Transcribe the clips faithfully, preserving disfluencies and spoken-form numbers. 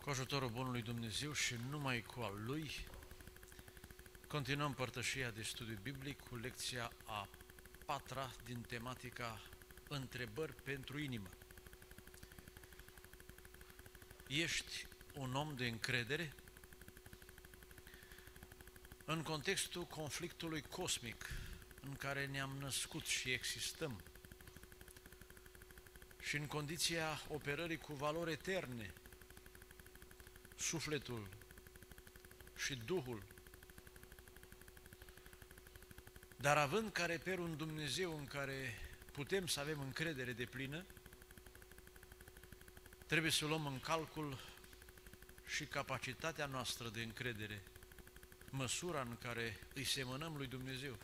Cu ajutorul Bunului Dumnezeu și numai cu al Lui, continuăm părtășia de studiu biblic cu lecția a patra din tematica Întrebări pentru inimă. Ești un om de încredere? În contextul conflictului cosmic în care ne-am născut și existăm și în condiția operării cu valori eterne, sufletul și Duhul, dar având ca reper un Dumnezeu în care putem să avem încredere deplină, trebuie să luăm în calcul și capacitatea noastră de încredere, măsura în care îi semănăm lui Dumnezeu.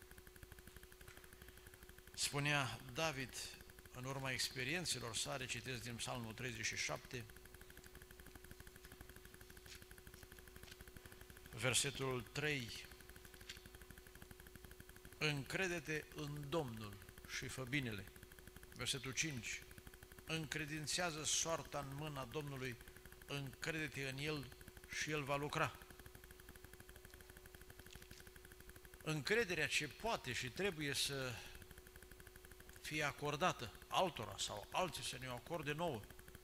Spunea David, în urma experiențelor sale, citesc din Psalmul treizeci și șapte, versetul trei, încrede-te în Domnul și fă binele. Versetul cinci, încredințează soarta în mâna Domnului, încrede-te în El și El va lucra. Încrederea ce poate și trebuie să fie acordată altora sau alții să ne o acorde nouă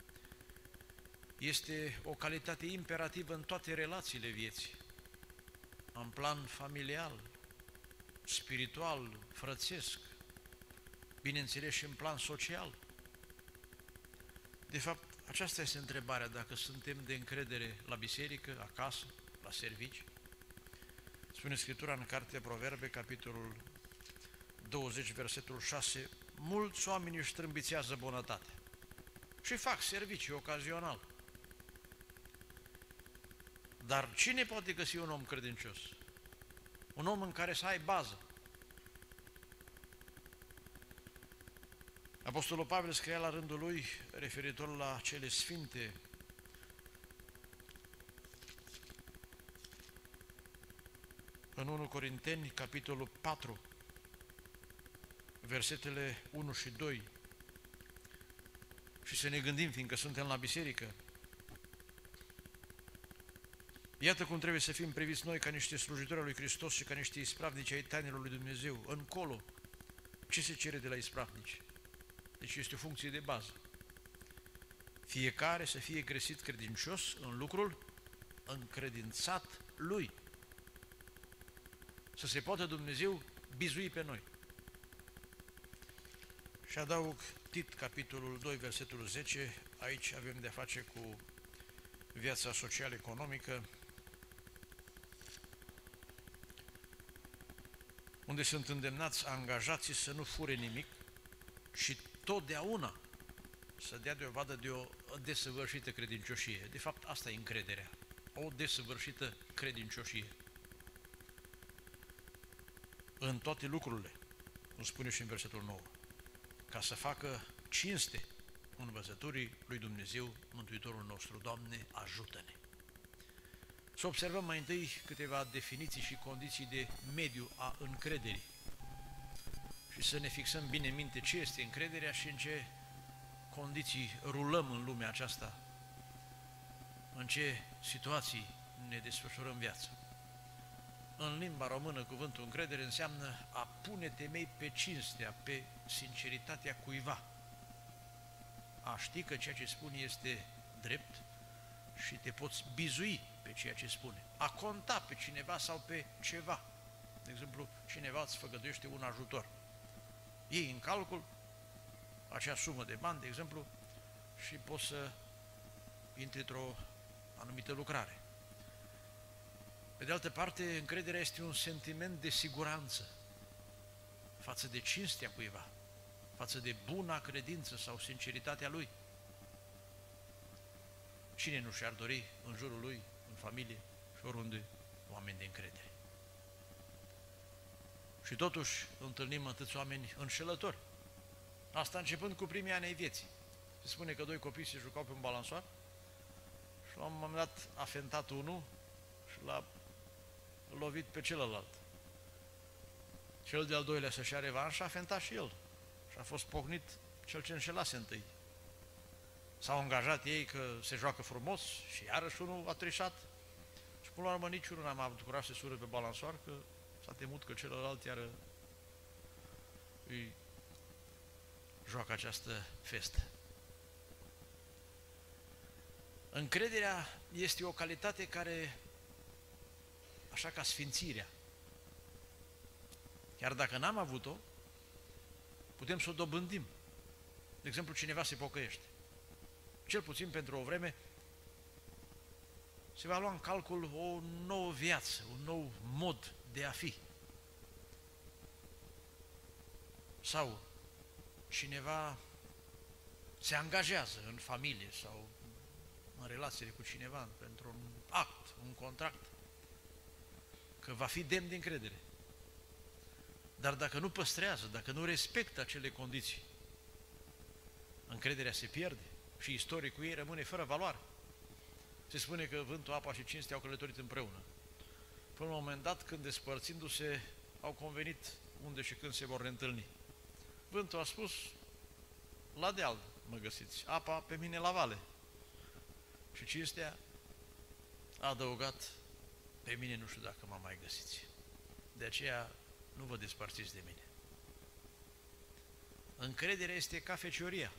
este o calitate imperativă în toate relațiile vieții, în plan familial, spiritual, frățesc, bineînțeles și în plan social. De fapt, aceasta este întrebarea, dacă suntem de încredere la biserică, acasă, la servici. Spune Scriptura în Cartea Proverbe, capitolul douăzeci, versetul șase, mulți oameni își strâmbițează bunătatea și fac servicii ocazional. Dar cine poate găsi un om credincios? Un om în care să ai bază. Apostolul Pavel scria la rândul lui, referitor la cele sfinte, în întâi Corinteni, capitolul patru, versetele unu și doi, și să ne gândim, fiindcă suntem la biserică, iată cum trebuie să fim priviți noi ca niște slujitori al lui Hristos și ca niște ispravnici ai tainelor lui Dumnezeu. Încolo, ce se cere de la ispravnici? Deci este o funcție de bază. Fiecare să fie găsit credincios în lucrul încredințat lui. Să se poată Dumnezeu bizui pe noi. Și adaug Tit, capitolul doi, versetul zece, aici avem de-a face cu viața social-economică, unde sunt îndemnați angajații să nu fure nimic și totdeauna să dea dovadă de o desăvârșită credincioșie. De fapt, asta e încrederea, o desăvârșită credincioșie. În toate lucrurile, cum spune și în versetul nouă, ca să facă cinste învățăturii lui Dumnezeu, Mântuitorul nostru. Doamne, ajută-ne! Să observăm mai întâi câteva definiții și condiții de mediu a încrederii și să ne fixăm bine în minte ce este încrederea și în ce condiții rulăm în lumea aceasta, în ce situații ne desfășurăm viața. În limba română, cuvântul încredere înseamnă a pune temei pe cinstea, pe sinceritatea cuiva, a ști că ceea ce spune este drept și te poți bizui pe ceea ce spune, a conta pe cineva sau pe ceva. De exemplu, cineva îți făgăduiește un ajutor. Iei în calcul acea sumă de bani, de exemplu, și poți să intri într-o anumită lucrare. Pe de altă parte, încrederea este un sentiment de siguranță față de cinstea cuiva, față de buna credință sau sinceritatea lui. Cine nu și-ar dori în jurul lui, în familie și oriunde, oameni de încredere? Și totuși întâlnim atâți oameni înșelători. Asta începând cu primii ani ai vieții. Se spune că doi copii se jucau pe un balansoar și la un moment dat a fentat unul și l-a lovit pe celălalt. Cel de-al doilea să-și ia revanșa, a fentat și el și a fost pocnit cel ce înșelase întâi. S-au angajat ei că se joacă frumos și iarăși unul a trișat. Și până la urmă niciunul n-a avut curaj să sură pe balansoar, că s-a temut că celălalt iară îi joacă această festă. Încrederea este o calitate care, așa ca sfințirea, chiar dacă n-am avut-o, putem să o dobândim. De exemplu, cineva se pocăiește. Cel puțin pentru o vreme se va lua în calcul o nouă viață, un nou mod de a fi. Sau cineva se angajează în familie sau în relațiile cu cineva pentru un act, un contract, că va fi demn de încredere. Dar dacă nu păstrează, dacă nu respectă acele condiții, încrederea se pierde și istoricul ei rămâne fără valoare. Se spune că vântul, apa și cinstea au călătorit împreună. Până la un moment dat, când despărțindu-se, au convenit unde și când se vor reîntâlni. Vântul a spus, la deal mă găsiți, apa pe mine la vale. Și cinstea a adăugat, pe mine nu știu dacă mă mai găsiți. De aceea nu vă despărțiți de mine. Încrederea este ca fecioria.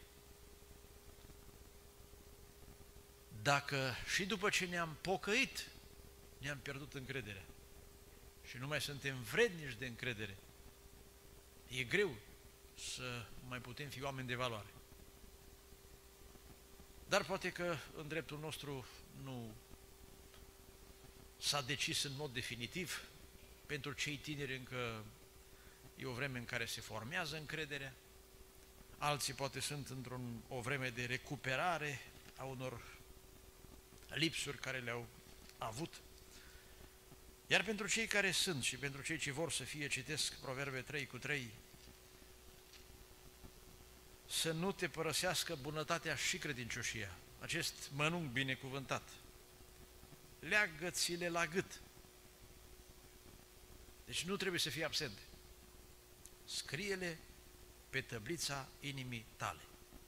Dacă și după ce ne-am pocăit, ne-am pierdut încrederea și nu mai suntem vrednici de încredere, e greu să mai putem fi oameni de valoare. Dar poate că în dreptul nostru nu s-a decis în mod definitiv. Pentru cei tineri încă e o vreme în care se formează încrederea, alții poate sunt într-o vreme de recuperare a unor lipsuri care le-au avut. Iar pentru cei care sunt și pentru cei ce vor să fie, citesc Proverbe trei cu trei, să nu te părăsească bunătatea și credincioșia, acest mănunchi binecuvântat. Leagă-ți-le la gât. Deci nu trebuie să fie absente. Scrie-le pe tăblița inimii tale.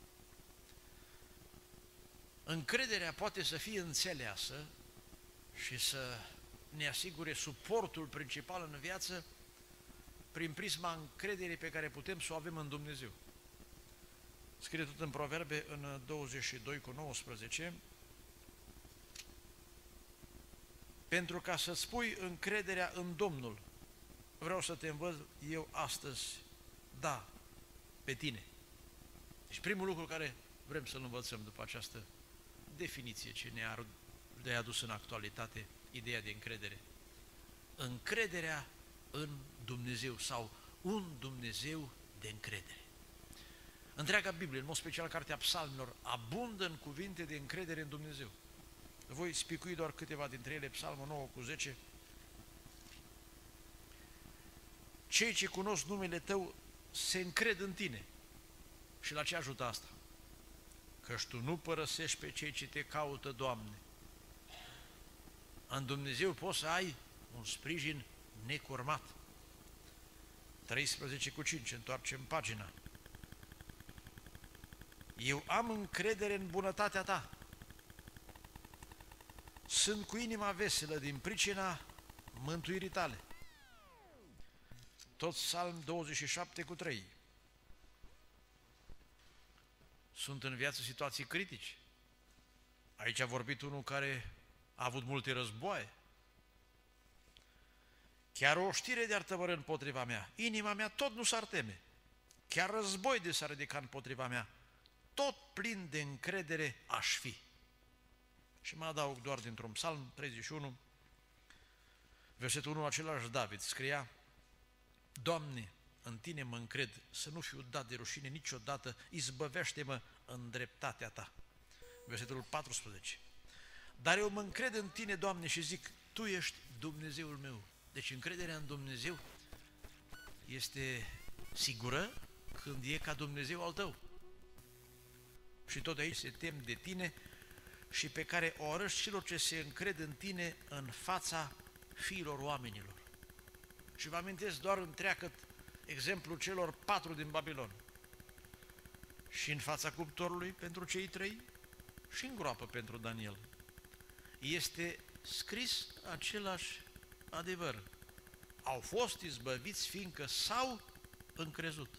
Încrederea poate să fie înțeleasă și să ne asigure suportul principal în viață prin prisma încrederii pe care putem să o avem în Dumnezeu. Scrie tot în Proverbe, în douăzeci și doi cu nouăsprezece, pentru ca să-ți pui încrederea în Domnul, vreau să te învăț eu astăzi, da, pe tine. Deci primul lucru care vrem să-l învățăm după această definiție ce ne-a adus în actualitate ideea de încredere. Încrederea în Dumnezeu sau un Dumnezeu de încredere. Întreaga Biblie, în mod special Cartea Psalmilor, abundă în cuvinte de încredere în Dumnezeu. Voi spicui doar câteva dintre ele, Psalmul nouă cu zece. Cei ce cunosc numele Tău se încred în Tine. Și la ce ajută asta? Căci Tu nu părăsești pe cei ce Te caută, Doamne. În Dumnezeu poți să ai un sprijin necurmat. treisprezece cu cinci, întoarcem pagina. Eu am încredere în bunătatea Ta. Sunt cu inima veselă din pricina mântuirii Tale. Tot Psalm douăzeci și șapte cu trei. Sunt în viață situații critici. Aici a vorbit unul care a avut multe războaie. Chiar o știre de-ar tăvără împotriva mea, inima mea tot nu s-ar teme. Chiar război de s-ar ridica împotriva mea, tot plin de încredere aș fi. Și mă adaug doar dintr-un psalm, treizeci și unu, versetul unu, același David scria: Doamne, în Tine mă încred, să nu fiu dat de rușine niciodată, izbăvește-mă în dreptatea Ta. Versetul paisprezece. Dar eu mă încred în Tine, Doamne, și zic, Tu ești Dumnezeul meu. Deci încrederea în Dumnezeu este sigură când e ca Dumnezeu al tău. Și tot aici se tem de tine și pe care o arăși celor ce se încred în tine în fața fiilor oamenilor. Și vă amintesc doar întreagăt exemplul celor patru din Babilon. Și în fața cuptorului pentru cei trei, și în groapă pentru Daniel. Este scris același adevăr. Au fost izbăviți fiindcă s-au încrezut.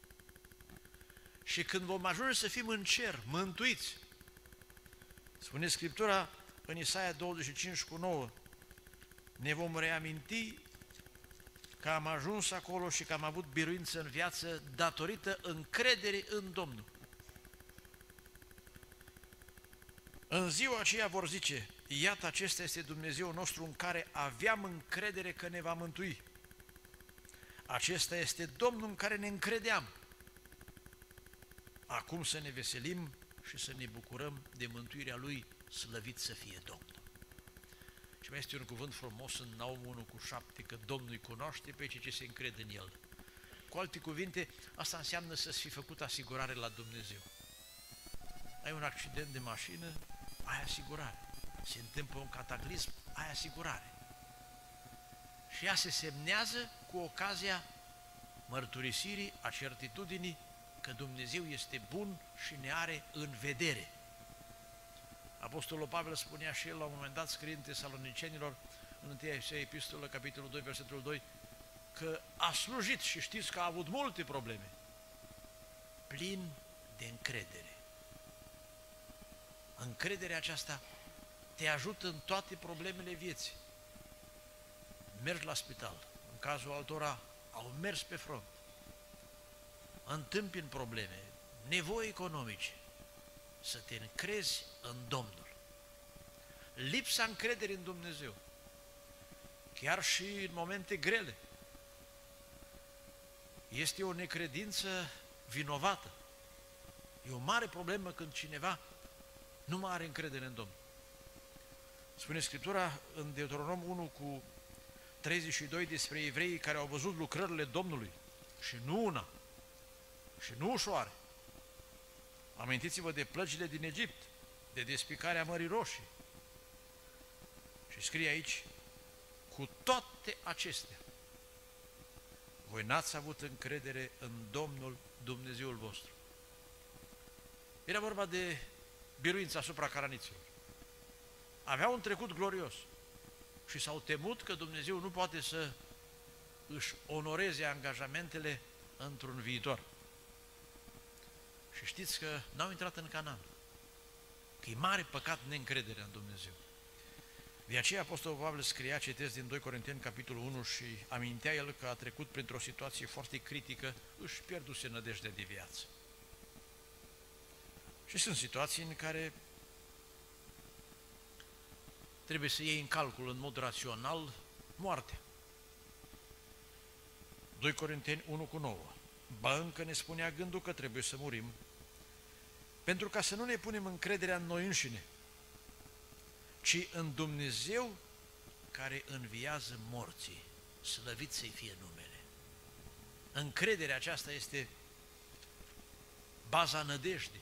Și când vom ajunge să fim în cer, mântuiți, spune Scriptura în Isaia douăzeci și cinci cu nouă, ne vom reaminti că am ajuns acolo și că am avut biruință în viață datorită încrederii în Domnul. În ziua aceea vor zice, iată, acesta este Dumnezeu nostru în care aveam încredere că ne va mântui. Acesta este Domnul în care ne încredeam. Acum să ne veselim și să ne bucurăm de mântuirea Lui, slăvit să fie Domnul. Și mai este un cuvânt frumos în Naum unu cu șapte, că Domnul îi cunoaște pe cei ce se încred în El. Cu alte cuvinte, asta înseamnă să-ți fi făcut asigurare la Dumnezeu. Ai un accident de mașină, ai asigurare. Se întâmplă un cataclism, ai asigurare. Și ea se semnează cu ocazia mărturisirii, a certitudinii că Dumnezeu este bun și ne are în vedere. Apostolul Pavel spunea și el la un moment dat, scriind Tesalonicenilor, în întâia epistolă, capitolul doi, versetul doi, că a slujit și știți că a avut multe probleme, plin de încredere. Încrederea aceasta te ajută în toate problemele vieții. Mergi la spital, în cazul altora au mers pe front, întâmpini probleme, nevoi economice, să te încrezi în Domnul. Lipsa încrederii în Dumnezeu, chiar și în momente grele, este o necredință vinovată. E o mare problemă când cineva nu mai are încredere în Domnul. Spune Scriptura în Deuteronom unu cu treizeci și doi despre evreii care au văzut lucrările Domnului și nu una, și nu ușoare. Amintiți-vă de plăgile din Egipt, de despicarea Mării Roșii. Și scrie aici, cu toate acestea, voi n-ați avut încredere în Domnul Dumnezeul vostru. Era vorba de biruința asupra caraniților. Aveau un trecut glorios și s-au temut că Dumnezeu nu poate să își onoreze angajamentele într-un viitor. Și știți că n-au intrat în Canaan, că e mare păcat neîncrederea în Dumnezeu. De aceea Apostolul Pavel scria, citesc din doi Corinteni, capitolul unu, și amintea el că a trecut printr-o situație foarte critică, își pierduse nădejdea de viață. Și sunt situații în care trebuie să iei în calcul în mod rațional moartea. doi Corinteni unu cu nouă. Ba încă ne spunea gândul că trebuie să murim, pentru ca să nu ne punem încrederea în noi înșine, ci în Dumnezeu care înviază morții, slăvit să-i fie numele. Încrederea aceasta este baza nădejdii.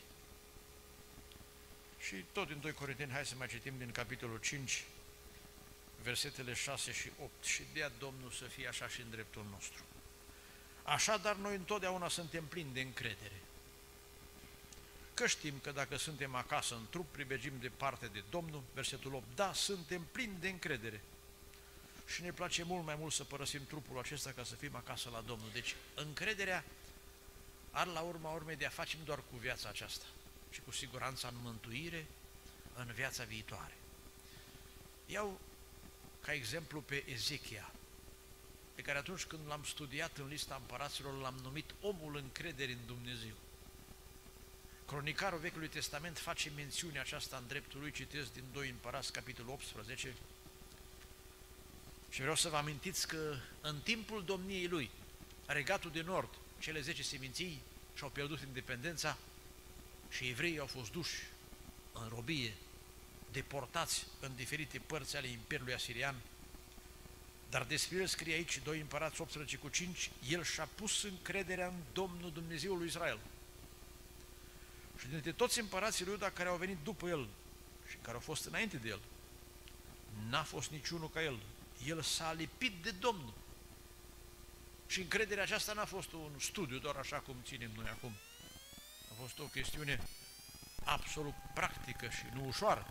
Și tot din doi Corinteni, hai să mai citim din capitolul cinci, versetele șase și opt. Și dea Domnul să fie așa și în dreptul nostru. Așadar, noi întotdeauna suntem plini de încredere, că știm că dacă suntem acasă în trup, pribegim de parte de Domnul, versetul opt, da, suntem plini de încredere și ne place mult mai mult să părăsim trupul acesta ca să fim acasă la Domnul. Deci, încrederea are la urma urmei de a face nu doar cu viața aceasta, ci cu siguranța în mântuire, în viața viitoare. Iau ca exemplu pe Ezechia, pe care atunci când l-am studiat în lista împăraților, l-am numit omul încrederii în Dumnezeu. Cronicarul Vechiului Testament face mențiunea aceasta în dreptul lui, citesc din doi Împărați, capitolul optsprezece, și vreau să vă amintiți că în timpul domniei lui, Regatul de Nord, cele zece seminții și-au pierdut independența și evreii au fost duși în robie, deportați în diferite părți ale Imperiului Asirian. Dar despre el scrie aici, doi Împărați optsprezece cu cinci, el și-a pus încrederea în Domnul Dumnezeul lui Israel. Și dintre toți împărații lui Iuda care au venit după el și care au fost înainte de el, n-a fost niciunul ca el. El s-a lipit de Domnul. Și încrederea aceasta n-a fost un studiu, doar așa cum ținem noi acum. A fost o chestiune absolut practică și nu ușoară.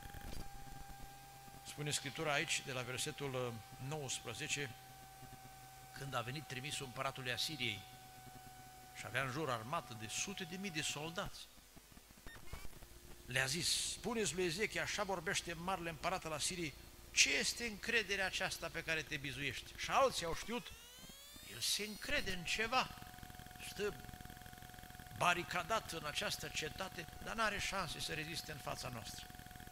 Spune Scriptura aici, de la versetul nouăsprezece, când a venit trimisul împăratului Asiriei și avea în jur armată de sute de mii de soldați, le-a zis: spuneți lui Ezechia, așa vorbește marele împărat al Asiriei, ce este încrederea aceasta pe care te bizuiești? Și alții au știut, el se încrede în ceva, stă baricadat în această cetate, dar n-are șanse să reziste în fața noastră.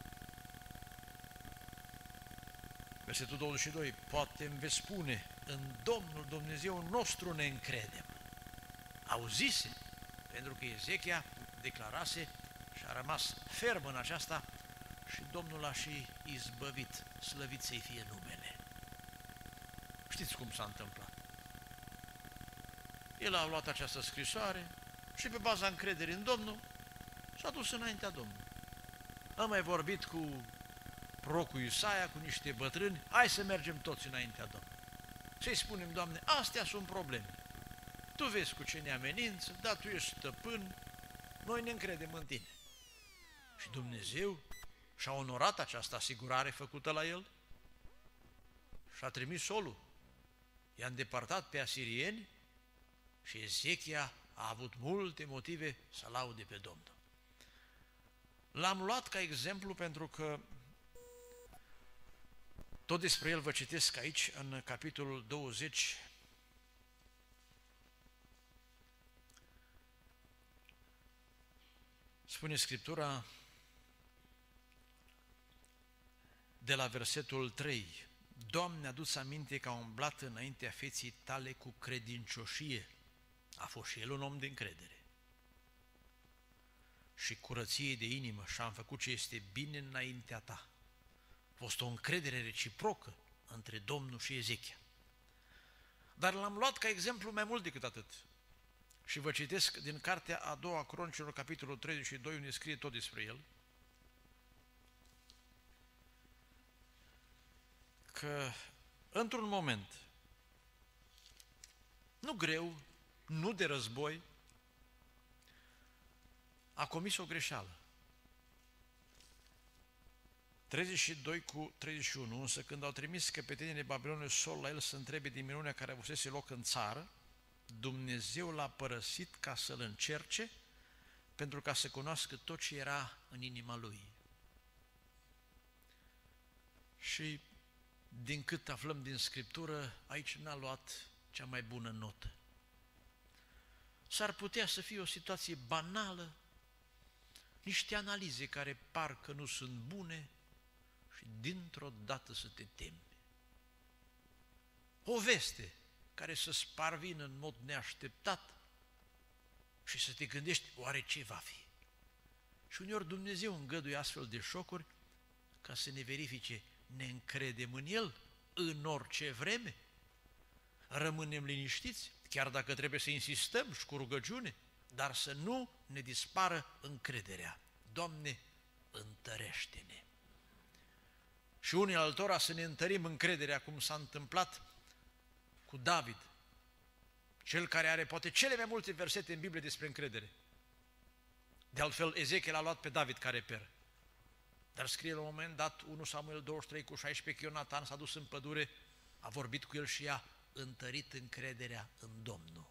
Versetul douăzeci și doi, poate îmi veți spune, în Domnul Dumnezeu nostru ne încredem. Auzise, pentru că Ezechia declarase și a rămas ferm în aceasta și Domnul l-a și izbăvit, slăvit să-i fie numele. Știți cum s-a întâmplat? El a luat această scrisoare și pe baza încrederii în Domnul s-a dus înaintea Domnului. A mai vorbit cu prorocul Isaia, cu niște bătrâni, hai să mergem toți înaintea Domnului. Să-i spunem, Doamne, astea sunt probleme. Tu vezi cu ce ne amenință, dar Tu ești stăpân, noi ne încredem în Tine. Și Dumnezeu și-a onorat această asigurare făcută la el și a trimis solul. I-a îndepărtat pe asirieni și Ezechia a avut multe motive să laude pe Domnul. L-am luat ca exemplu pentru că tot despre el vă citesc aici, în capitolul douăzeci, spune Scriptura de la versetul trei, Doamne, adu-ți aminte că a umblat înaintea feții Tale cu credincioșie, a fost și el un om de încredere, și curăție de inimă și am făcut ce este bine înaintea Ta. A fost o încredere reciprocă între Domnul și Ezechia. Dar l-am luat ca exemplu mai mult decât atât. Și vă citesc din cartea a doua Cronicilor, capitolul treizeci și doi, unde scrie tot despre el, că într-un moment, nu greu, nu de război, a comis o greșeală. treizeci și doi cu treizeci și unu, însă când au trimis căpetenii Babilonului sol la el să întrebe din minunea care avusese loc în țară, Dumnezeu l-a părăsit ca să-l încerce, pentru ca să cunoască tot ce era în inima lui. Și din cât aflăm din Scriptură, aici n-a luat cea mai bună notă. S-ar putea să fie o situație banală, niște analize care parcă nu sunt bune și dintr-o dată să te temi. O veste care să sparvină în mod neașteptat și să te gândești, oare ce va fi? Și uneori Dumnezeu îngăduie astfel de șocuri ca să ne verifice, ne încredem în El în orice vreme? Rămânem liniștiți, chiar dacă trebuie să insistăm și cu rugăciune, dar să nu ne dispară încrederea. Doamne, întărește-ne! Și unii altora să ne întărim încrederea, cum s-a întâmplat cu David, cel care are poate cele mai multe versete în Biblie despre încredere. De altfel, Ezechia l-a luat pe David ca reper. Dar scrie la un moment dat, unu Samuel douăzeci și trei cu șaisprezece, că Ionatan s-a dus în pădure, a vorbit cu el și i-a întărit încrederea în Domnul.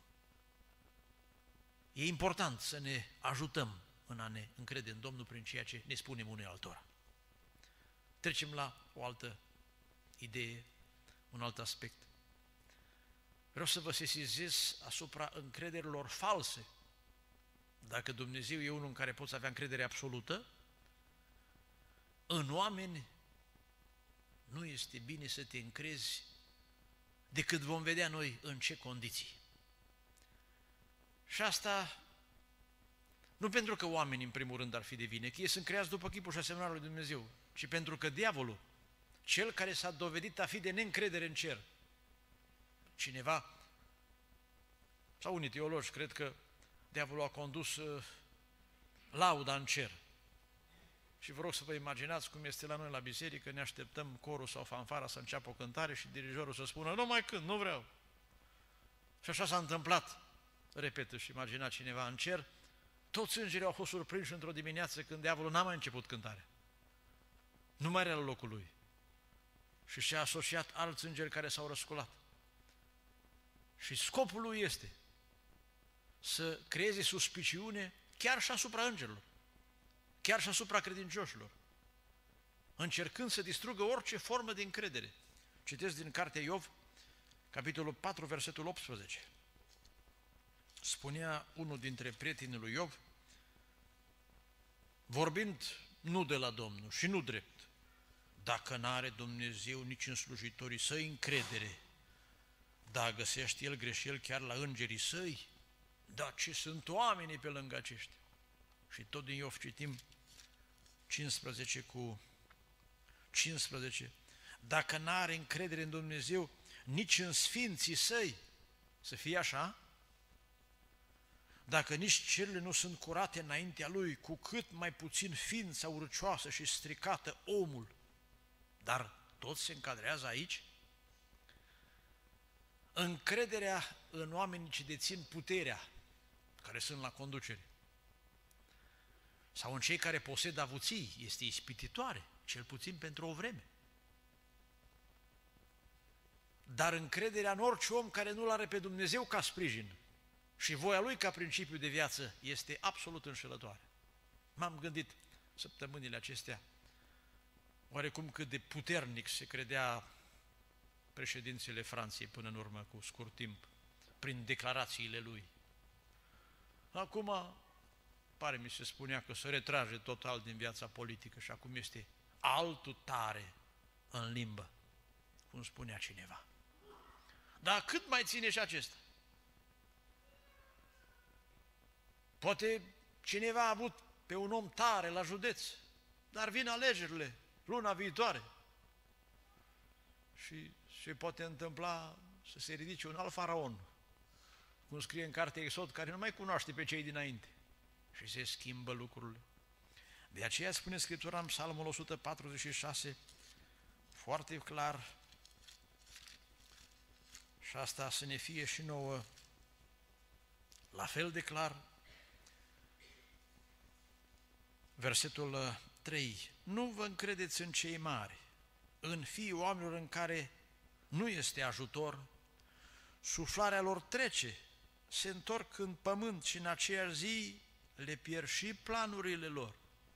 E important să ne ajutăm în a ne încrede în Domnul prin ceea ce ne spunem unui altora. Trecem la o altă idee, un alt aspect. Vreau să vă sesizez asupra încrederilor false. Dacă Dumnezeu e unul în care poți avea încredere absolută, în oameni nu este bine să te încrezi decât vom vedea noi în ce condiții. Și asta nu pentru că oamenii în primul rând ar fi de vină, că ei sunt creați după chipul și asemănarea lui Dumnezeu, ci pentru că diavolul, cel care s-a dovedit a fi de neîncredere în cer, cineva, sau unii teologi, cred că diavolul a condus uh, lauda în cer. Și vă rog să vă imaginați cum este la noi la biserică, ne așteptăm corul sau fanfara să înceapă o cântare și dirijorul să spună, nu mai cânt, nu vreau. Și așa s-a întâmplat, repetă și imagina cineva în cer, Toți îngerii au fost surprinși într-o dimineață când diavolul n-a mai început cântarea. Nu mai era la locul lui. Și și-a asociat alți îngeri care s-au răsculat. Și scopul lui este să creeze suspiciune chiar și asupra îngerilor, chiar și asupra credincioșilor, încercând să distrugă orice formă de încredere. Citesc din cartea Iov, capitolul patru, versetul optsprezece. Spunea unul dintre prietenii lui Iov, vorbind nu de la Domnul și nu drept, dacă n-are Dumnezeu nici în slujitorii săi încredere, da, găsește el greșeli chiar la îngerii săi, dar ce sunt oamenii pe lângă aceștia? Și tot din Iov citim cincisprezece cu cincisprezece, dacă n-are încredere în Dumnezeu, nici în sfinții săi, să fie așa, dacă nici cerurile nu sunt curate înaintea lui, cu cât mai puțin ființa urcioasă și stricată omul, dar toți se încadrează aici? Încrederea în oamenii ce dețin puterea, care sunt la conducere, sau în cei care posedă avuții, este ispititoare, cel puțin pentru o vreme. Dar încrederea în orice om care nu-L are pe Dumnezeu ca sprijin și voia Lui ca principiu de viață este absolut înșelătoare. M-am gândit săptămânile acestea, oarecum cât de puternic se credea președintele Franței până în urmă cu scurt timp, prin declarațiile lui. Acum, pare mi se spunea că se retrage total din viața politică și acum este altul tare în limbă, cum spunea cineva. Dar cât mai ține și acesta? Poate cineva a avut pe un om tare la județ, dar vin alegerile luna viitoare și se poate întâmpla să se ridice un alt faraon, cum scrie în cartea Exod, care nu mai cunoaște pe cei dinainte și se schimbă lucrurile. De aceea spune Scriptura în Psalmul o sută patruzeci și șase foarte clar, și asta să ne fie și nouă la fel de clar, versetul trei, nu vă încredeți în cei mari, în fiii oamenilor în care nu este ajutor, suflarea lor trece, se întorc în pământ și în aceeași zi le pierd și planurile lor.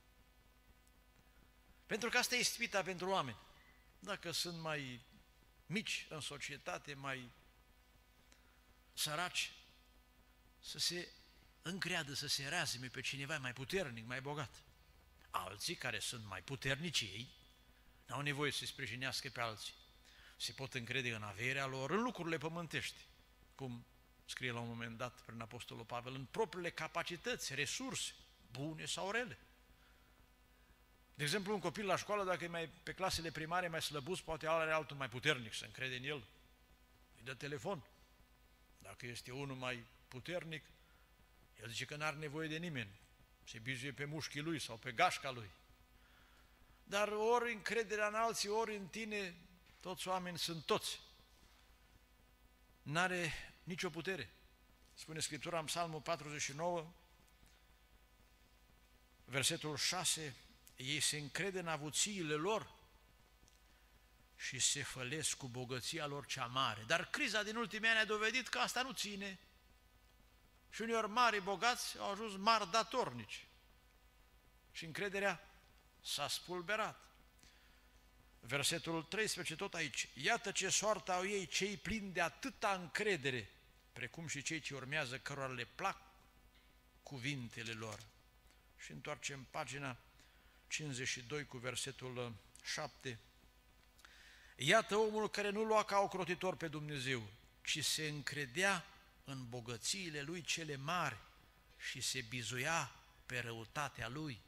Pentru că asta e ispita pentru oameni. Dacă sunt mai mici în societate, mai săraci, să se încreadă, să se reazime pe cineva mai puternic, mai bogat. Alții care sunt mai puternici ei, n-au nevoie să se sprijinească pe alții. Se pot încrede în averea lor, în lucrurile pământești, cum scrie la un moment dat prin Apostolul Pavel, în propriile capacități, resurse, bune sau rele. De exemplu, un copil la școală, dacă e mai pe clasele primare mai slăbus, poate are altul mai puternic, să încrede în el, îi dă telefon. Dacă este unul mai puternic, el zice că n-are nevoie de nimeni, se bizuie pe mușchii lui sau pe gașca lui. Dar ori încrederea în alții, ori în tine, toți oameni sunt toți. N-are nicio putere. Spune Scriptura în Psalmul patruzeci și nouă, versetul șase, ei se încrede în avuțiile lor și se fălesc cu bogăția lor cea mare. Dar criza din ultimii ani a dovedit că asta nu ține. Și uneori mari bogați au ajuns mari datornici. Și încrederea s-a spulberat. Versetul treisprezece, tot aici. Iată ce soartă au ei cei plini de atâta încredere, precum și cei ce urmează, cărora le plac cuvintele lor. Și întoarcem pagina cincizeci și doi cu versetul șapte. Iată omul care nu lua ca ocrotitor pe Dumnezeu, ci se încredea în bogățiile lui cele mari și se bizuia pe răutatea lui.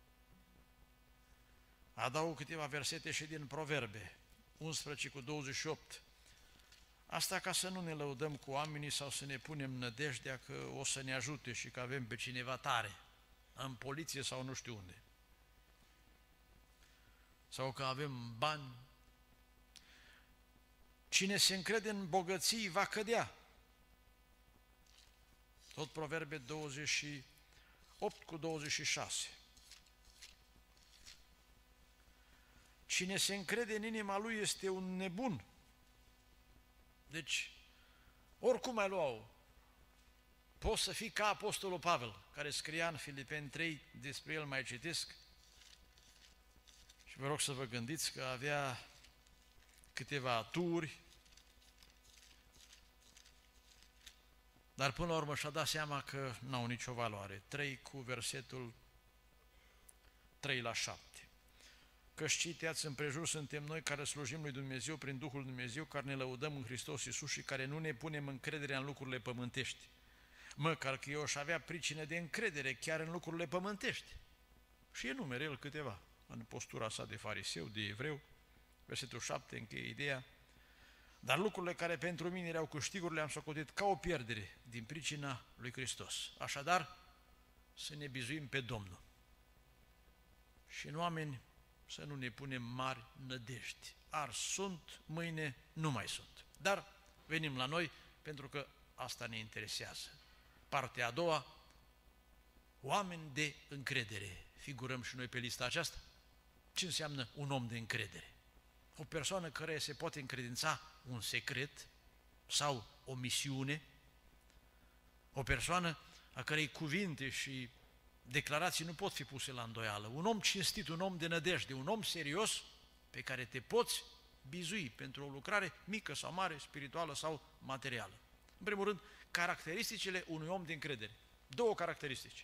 Adaug câteva versete și din Proverbe, unsprezece cu douăzeci și opt. Asta ca să nu ne lăudăm cu oamenii sau să ne punem nădejdea că o să ne ajute și că avem pe cineva tare, în poliție sau nu știu unde. Sau că avem bani. Cine se încrede în bogății va cădea. Tot Proverbe douăzeci și opt cu douăzeci și șase. Cine se încrede în inima lui este un nebun. Deci, oricum ai lua-o, poți să fii ca Apostolul Pavel, care scria în Filipeni trei, despre el mai citesc, și vă rog să vă gândiți că avea câteva aturi, dar până la urmă și-a dat seama că n-au nicio valoare. trei cu versetul trei la șapte. Căci citeați împrejur suntem noi care slujim lui Dumnezeu prin Duhul Dumnezeu, care ne lăudăm în Hristos Iisus și care nu ne punem încrederea în lucrurile pământești. Măcar că eu aș avea pricină de încredere chiar în lucrurile pământești. Și enumeră el câteva, în postura sa de fariseu, de evreu. Versetul șapte încheie ideea. Dar lucrurile care pentru mine erau câștiguri le-am socotit ca o pierdere din pricina lui Hristos. Așadar, să ne bizuim pe Domnul. Și în oameni să nu ne punem mari nădejdi. Azi sunt, mâine nu mai sunt. Dar venim la noi pentru că asta ne interesează. Partea a doua, oameni de încredere. Figurăm și noi pe lista aceasta. Ce înseamnă un om de încredere? O persoană care se poate încredința un secret sau o misiune, o persoană a cărei cuvinte și declarații nu pot fi puse la îndoială, un om cinstit, un om de nădejde, un om serios pe care te poți bizui pentru o lucrare mică sau mare, spirituală sau materială. În primul rând, caracteristicile unui om de încredere. Două caracteristici.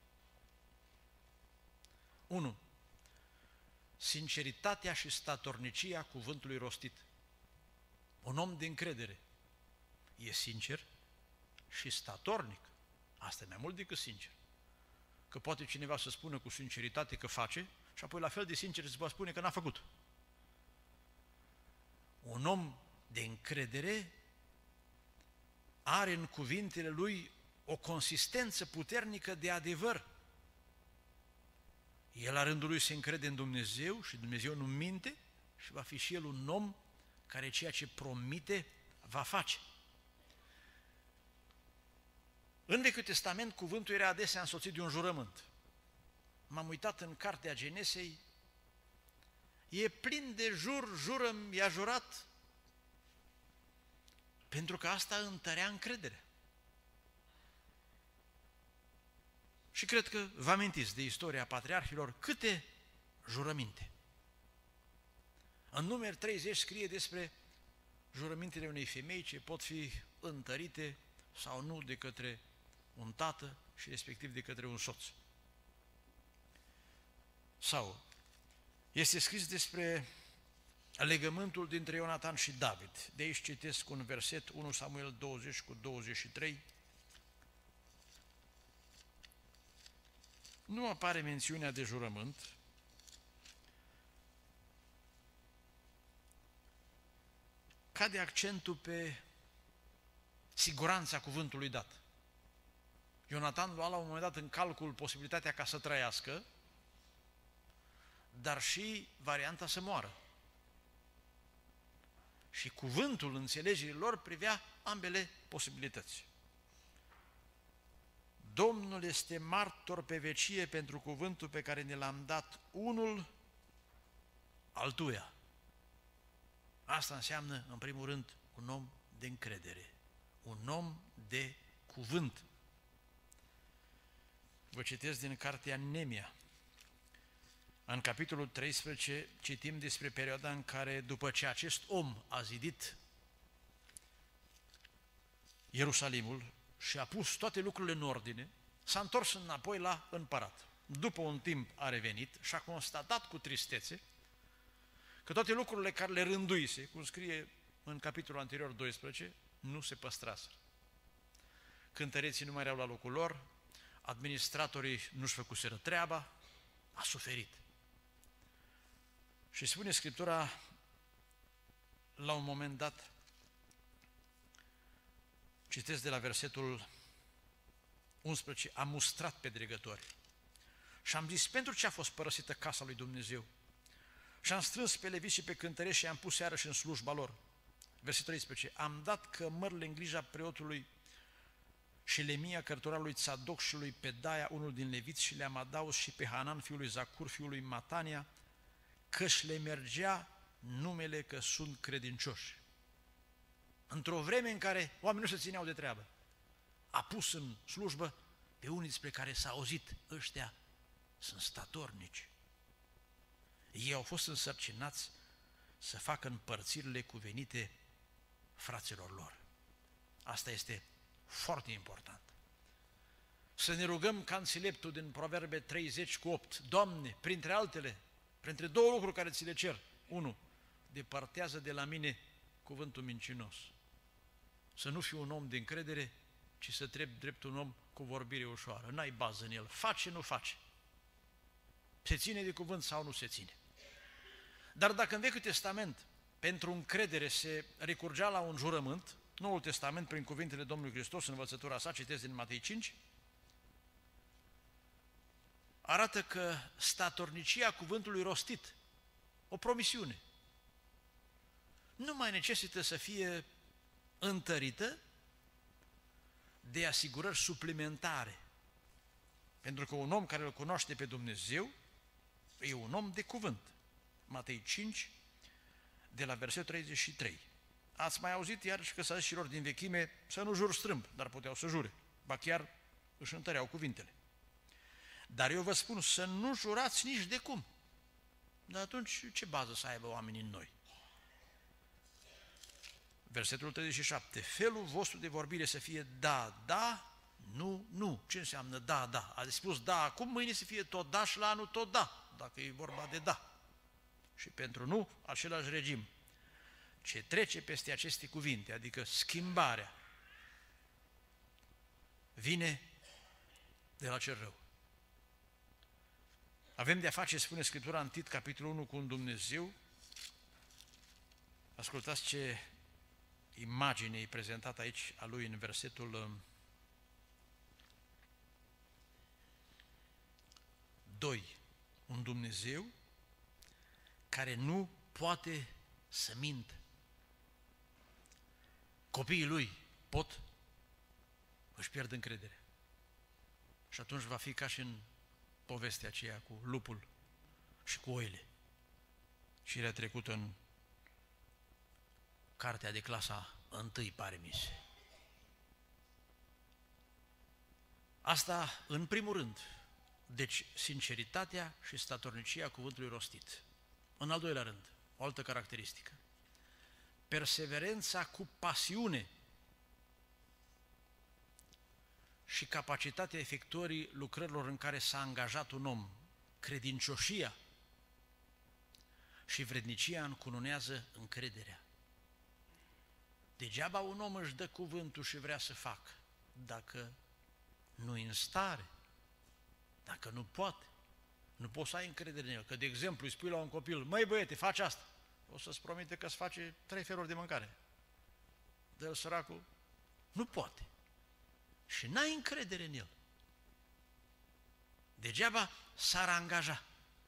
unu. Sinceritatea și statornicia cuvântului rostit. Un om de încredere e sincer și statornic. Asta e mai mult decât sincer. Că poate cineva să spună cu sinceritate că face și apoi la fel de sincer se va spune că n-a făcut. Un om de încredere are în cuvintele lui o consistență puternică de adevăr. El la rândul lui se încrede în Dumnezeu și Dumnezeu nu minte și va fi și el un om care ceea ce promite va face. În Vechiul Testament cuvântul era adesea însoțit de un jurământ. M-am uitat în cartea Genesei, e plin de jur, jură-mi, i-a jurat, pentru că asta întărea încrederea. Și cred că vă amintiți de istoria patriarhilor câte jurăminte. În Numeri treizeci scrie despre jurămintele unei femei ce pot fi întărite sau nu de către un tată și respectiv de către un soț. Sau este scris despre legământul dintre Ionatan și David. De aici citesc un verset, unu Samuel douăzeci cu douăzeci și trei. Nu apare mențiunea de jurământ, cade accentul pe siguranța cuvântului dat. Ionatan lua la un moment dat în calcul posibilitatea ca să trăiască, dar și varianta să moară. Și cuvântul înțelegerii lor privea ambele posibilități. Domnul este martor pe vecie pentru cuvântul pe care ne l-am dat unul altuia. Asta înseamnă, în primul rând, un om de încredere, un om de cuvânt. Vă citesc din cartea Nemia. În capitolul treisprezece citim despre perioada în care, după ce acest om a zidit Ierusalimul și a pus toate lucrurile în ordine, s-a întors înapoi la împărat. După un timp a revenit și a constatat cu tristețe că toate lucrurile care le rânduise, cum scrie în capitolul anterior doisprezece, nu se păstraseră. Cântăreții nu mai erau la locul lor, administratorii nu-și făcuseră treaba, a suferit. Și spune Scriptura, la un moment dat, citesc de la versetul unsprezece, a mustrat pe dregători. Și am zis, pentru ce a fost părăsită casa lui Dumnezeu? Și am strâns pe leviți și pe cântăreți și am pus iarăși în slujba lor. Versetul treisprezece, am dat cămările în grija preotului și Lemia, cărturarul lui Tzadok și lui Pedaia, unul din leviți, și le-am adaus și pe Hanan, fiul lui Zacur, fiul lui Matania, că-și le mergea numele că sunt credincioși. Într-o vreme în care oamenii nu se țineau de treabă, a pus în slujbă pe unii despre care s-a auzit: ăștia sunt statornici. Ei au fost însărcinați să facă împărțirile cuvenite fraților lor. Asta este foarte important. Să ne rugăm ca înțeleptul din Proverbe treizeci cu opt: Doamne, printre altele, printre două lucruri care ți le cer, unu, depărtează de la mine cuvântul mincinos. Să nu fiu un om de încredere, ci să trec drept un om cu vorbire ușoară. N-ai bază în el, face, nu face. Se ține de cuvânt sau nu se ține. Dar dacă în Vechiul Testament pentru încredere se recurgea la un jurământ, Noul Testament, prin cuvintele Domnului Hristos, în învățătura sa, citesc din Matei cinci, arată că statornicia cuvântului rostit, o promisiune, nu mai necesită să fie întărită de asigurări suplimentare. Pentru că un om care îl cunoaște pe Dumnezeu e un om de cuvânt. Matei cinci, de la versetul treizeci și trei. Ați mai auzit iarăși că s-a zis celor din vechime să nu jur strâmb, dar puteau să jure. Ba chiar își întăreau cuvintele. Dar eu vă spun să nu jurați nici de cum. Dar atunci ce bază să aibă oamenii în noi? Versetul treizeci și șapte. Felul vostru de vorbire să fie da, da, nu, nu. Ce înseamnă da, da? A spus da acum, mâine să fie tot da și la anul tot da, dacă e vorba de da. Și pentru nu, același regim. Ce trece peste aceste cuvinte, adică schimbarea, vine de la cel rău. Avem de-a face, spune Scriptura în Tit, capitolul unu, cu un Dumnezeu. Ascultați ce imagine e prezentată aici a lui în versetul doi. Un Dumnezeu care nu poate să mintă. Copiii lui pot, își pierd încrederea. Și atunci va fi ca și în povestea aceea cu lupul și cu oile. Și le-a trecut în cartea de clasa întâi, pare mi se. Asta în primul rând. Deci sinceritatea și statornicia cuvântului rostit. În al doilea rând, o altă caracteristică. Perseverența cu pasiune și capacitatea efectuării lucrărilor în care s-a angajat un om. Credincioșia și vrednicia încununează încrederea. Degeaba un om își dă cuvântul și vrea să facă, dacă nu e în stare, dacă nu poate, nu poți să ai încredere în el. Că, de exemplu, îi spui la un copil: măi băiete, faci asta, o să-ți promite că îți face trei feluri de mâncare. Dă-l săracul, nu poate. Și n-ai încredere în el. Degeaba s-ar angaja.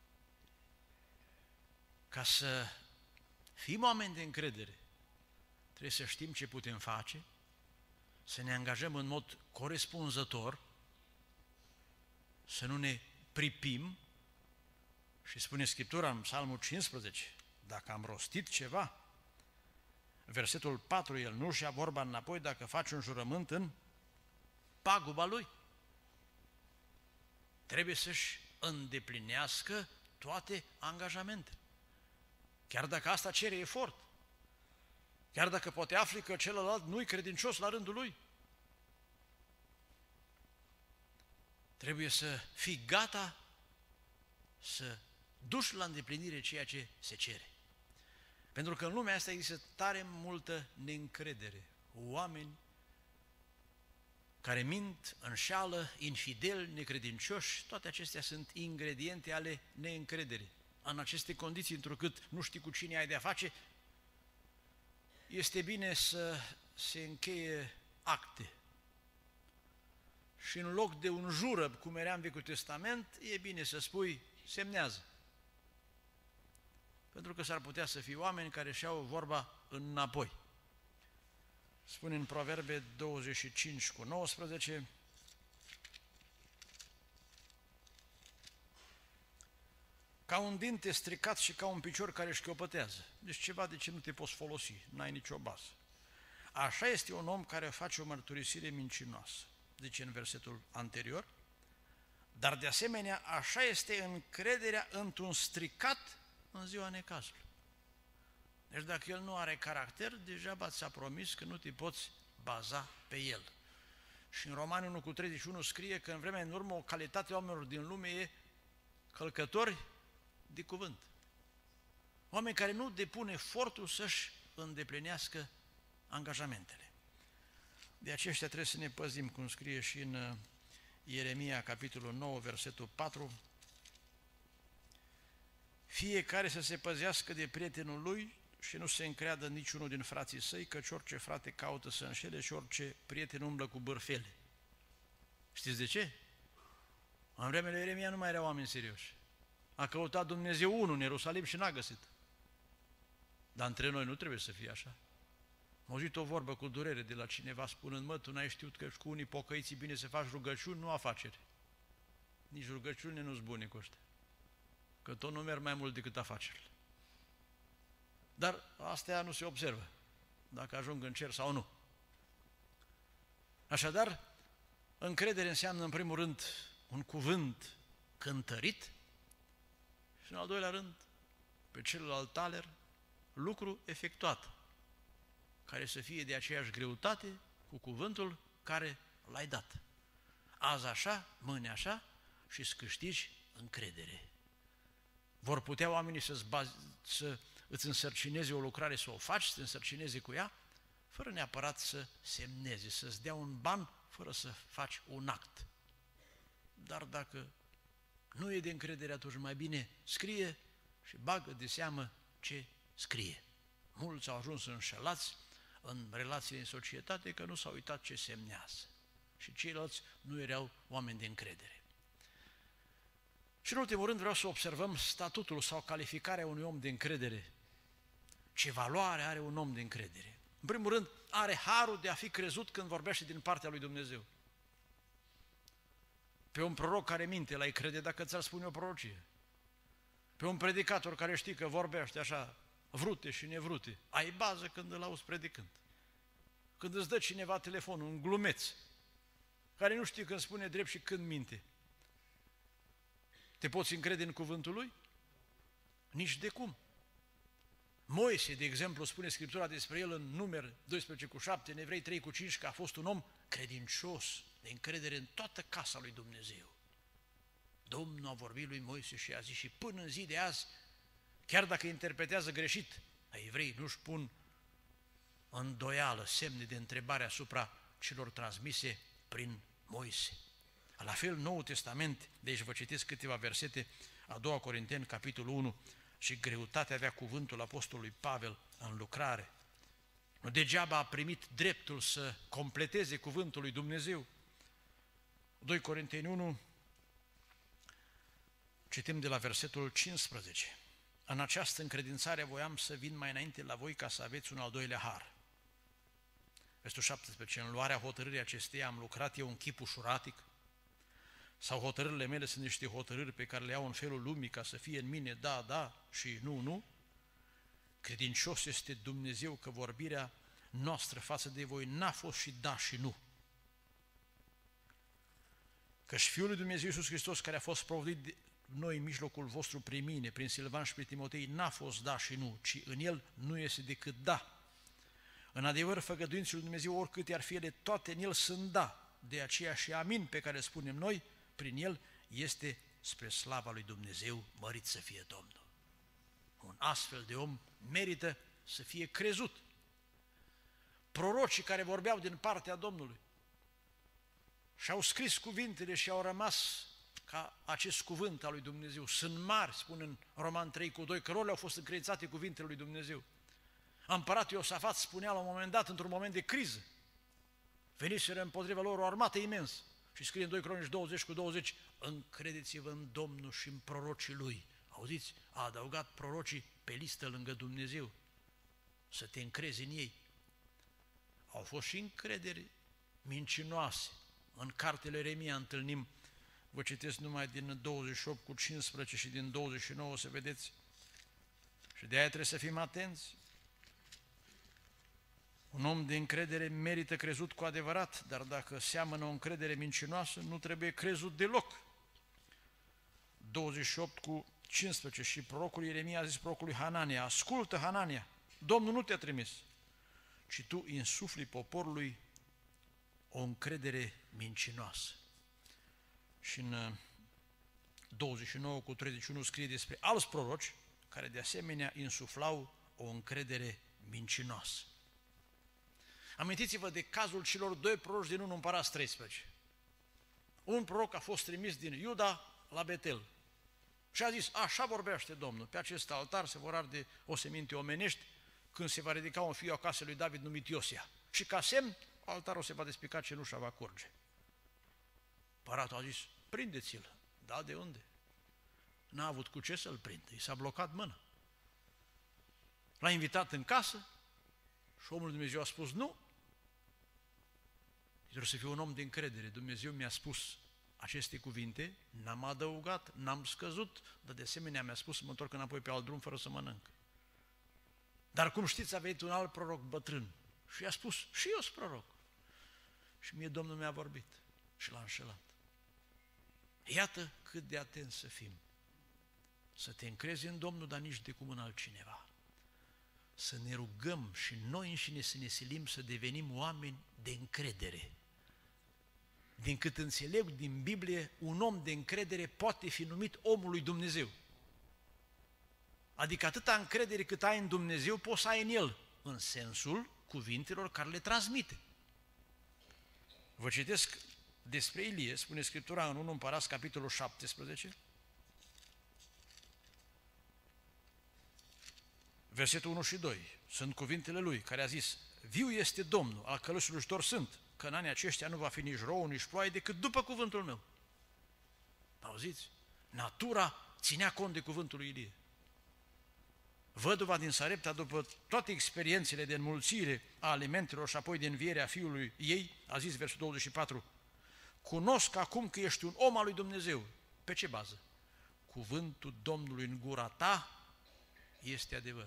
Ca să fim oameni de încredere, trebuie să știm ce putem face, să ne angajăm în mod corespunzător, să nu ne pripim. Și spune Scriptura în Psalmul cincisprezece, dacă am rostit ceva, versetul patru, el nu-și ia vorba înapoi dacă face un jurământ în paguba lui. Trebuie să-și îndeplinească toate angajamentele. Chiar dacă asta cere efort, chiar dacă poate afli că celălalt nu-i credincios la rândul lui, trebuie să fii gata să duci la îndeplinire ceea ce se cere. Pentru că în lumea asta există tare multă neîncredere. Oameni care mint, înșală, infideli, necredincioși, toate acestea sunt ingrediente ale neîncrederii. În aceste condiții, întrucât nu știi cu cine ai de-a face, este bine să se încheie acte. Și în loc de un jurăb, cum era în Vechiul Testament, e bine să spui: semnează. Pentru că s-ar putea să fie oameni care își iau vorba înapoi. Spune în Proverbe douăzeci și cinci cu nouăsprezece, ca un dinte stricat și ca un picior care șchiopătează. Deci ceva de ce nu te poți folosi, n-ai nicio bază. Așa este un om care face o mărturisire mincinoasă, zice în versetul anterior, dar de asemenea așa este încrederea într-un stricat în ziua necazului. Deci dacă el nu are caracter, degeaba ți-a promis că nu te poți baza pe el. Și în Romani unu cu treizeci și unu scrie că în vremea în urmă o calitate a oamenilor din lume e călcători de cuvânt. Oameni care nu depun efortul să-și îndeplinească angajamentele. De aceștia trebuie să ne păzim, cum scrie și în Ieremia, capitolul nouă, versetul patru, fiecare să se păzească de prietenul lui și nu se încreadă niciunul din frații săi, căci orice frate caută să înșele și orice prieten umblă cu bârfele. Știți de ce? În vremea lui Ieremia nu mai erau oameni serioși. A căutat Dumnezeu unul în Ierusalim și n-a găsit. Dar între noi nu trebuie să fie așa. Am auzit o vorbă cu durere de la cineva spunând, mă, tu n-ai știut că cu unii pocăiții bine să faci rugăciuni, nu afaceri. Nici rugăciunile nu-s bune cu ăștia, că tot nu merg mai mult decât afacerile. Dar astea nu se observă, dacă ajung în cer sau nu. Așadar, încredere înseamnă în primul rând un cuvânt cântărit și în al doilea rând, pe celălalt taler, lucru efectuat, care să fie de aceeași greutate cu cuvântul care l-ai dat. Azi așa, mâine așa și îți câștigi încredere. Vor putea oamenii să-ți, baz- să îți însărcineze o lucrare, să o faci, să te însărcineze cu ea, fără neapărat să semneze, să-ți dea un ban, fără să faci un act. Dar dacă nu e de încredere, atunci mai bine scrie și bagă de seamă ce scrie. Mulți au ajuns înșelați în relațiile în societate că nu s-au uitat ce semnează. Și ceilalți nu erau oameni de încredere. Și în ultimul rând vreau să observăm statutul sau calificarea unui om de încredere. Ce valoare are un om de încredere? În primul rând, are harul de a fi crezut când vorbește din partea lui Dumnezeu. Pe un proroc care minte, l-ai crede dacă ți-ar spune o prorocie. Pe un predicator care știi că vorbește așa, vrute și nevrute, ai bază când îl auzi predicând. Când îți dă cineva telefonul, un glumeț, care nu știe când spune drept și când minte, te poți încrede în cuvântul lui? Nici de cum. Moise, de exemplu, spune Scriptura despre el în Numeri doisprezece cu șapte, în Evrei trei cu cinci, că a fost un om credincios, de încredere în toată casa lui Dumnezeu. Domnul a vorbit lui Moise și a zis și până în zi de azi, chiar dacă interpretează greșit, evrei nu-și pun îndoială, semne de întrebare asupra celor transmise prin Moise. La fel, Noul Testament, deci vă citesc câteva versete, a doua Corinteni, capitolul unu, și greutatea avea cuvântul apostolului Pavel în lucrare. Nu degeaba a primit dreptul să completeze cuvântul lui Dumnezeu. doi Corinteni unu, citim de la versetul cincisprezece. În această încredințare voiam să vin mai înainte la voi ca să aveți un al doilea har. Versetul șaptesprezece. În luarea hotărârii acesteia am lucrat eu în chip ușuratic, sau hotărârile mele sunt niște hotărâri pe care le iau în felul lumii ca să fie în mine da, da și nu, nu? Credincios este Dumnezeu că vorbirea noastră față de voi n-a fost și da și nu. Căci Fiul lui Dumnezeu Iisus Hristos, care a fost provodit de noi în mijlocul vostru prin mine, prin Silvan și prin Timotei, n-a fost da și nu, ci în el nu este decât da. În adevăr, făgăduințele lui Dumnezeu, oricâte ar fi ele, toate în el sunt da. De aceea și amin pe care spunem noi, prin el este spre slava lui Dumnezeu, mărit să fie Domnul. Un astfel de om merită să fie crezut. Prorocii care vorbeau din partea Domnului și-au scris cuvintele și au rămas ca acest cuvânt al lui Dumnezeu. Sunt mari, spune în Roman trei cu doi, că lor le-au fost încredințate cuvintele lui Dumnezeu. Împăratul Iosafat spunea la un moment dat, într-un moment de criză, veniseră împotriva lor o armată imensă. Și scrie în doi Cronici douăzeci cu douăzeci, încredeți-vă în Domnul și în prorocii lui. Auziți? A adăugat prorocii pe listă lângă Dumnezeu. Să te încrezi în ei. au fost și încrederi mincinoase. În cartele Ieremia întâlnim, vă citesc numai din douăzeci și opt cu cincisprezece și din douăzeci și nouă, să vedeți. Și de aia trebuie să fim atenți. Un om de încredere merită crezut cu adevărat, dar dacă seamănă o încredere mincinoasă, nu trebuie crezut deloc. douăzeci și opt cu cincisprezece și prorocul Ieremia a zis prorocului Hanania: ascultă, Hanania, Domnul nu te-a trimis, ci tu insufli poporului o încredere mincinoasă. Și în douăzeci și nouă cu treizeci și unu scrie despre alți proroci care de asemenea insuflau o încredere mincinoasă. Amintiți-vă de cazul celor doi proroci din unu Împărați treisprezece. Un proroc a fost trimis din Iuda la Betel și a zis: așa vorbește Domnul, pe acest altar se vor arde oseminte omenești când se va ridica un fiu acasă lui David numit Iosia. Și ca semn, altarul se va despica, cenușa va curge. Împăratul a zis: prindeți-l. Da, de unde? N-a avut cu ce să-l prindă, i s-a blocat mâna. L-a invitat în casă și omul lui Dumnezeu a spus: nu, trebuie să fiu un om de încredere. Dumnezeu mi-a spus aceste cuvinte, n-am adăugat, n-am scăzut, dar de asemenea mi-a spus să mă întorc înapoi pe alt drum fără să mănânc. Dar cum știți, a venit un alt proroc bătrân și i-a spus: și eu sunt proroc. Și mie Domnul mi-a vorbit și l-a înșelat. Iată cât de atent să fim. Să te încrezi în Domnul, dar nici de cum în altcineva. Să ne rugăm și noi înșine să ne silim să devenim oameni de încredere. Din cât înțeleg din Biblie, un om de încredere poate fi numit omul lui Dumnezeu. Adică atâta încredere cât ai în Dumnezeu, poți să ai în El, în sensul cuvintelor care le transmite. Vă citesc despre Ilie, spune Scriptura în unu Împărați, capitolul șaptesprezece, versetul unu și doi, sunt cuvintele lui, care a zis: viu este Domnul, al cărui slujitor sunt, că în anii aceștia nu va fi nici rouă, nici ploaie, decât după cuvântul meu. Auziți? Natura ținea cont de cuvântul lui Ilie. Văduva din Sarepta, după toate experiențele de înmulțire a alimentelor și apoi de învierea fiului ei, a zis, versul douăzeci și patru, cunosc acum că ești un om al lui Dumnezeu. Pe ce bază? Cuvântul Domnului în gura ta este adevăr.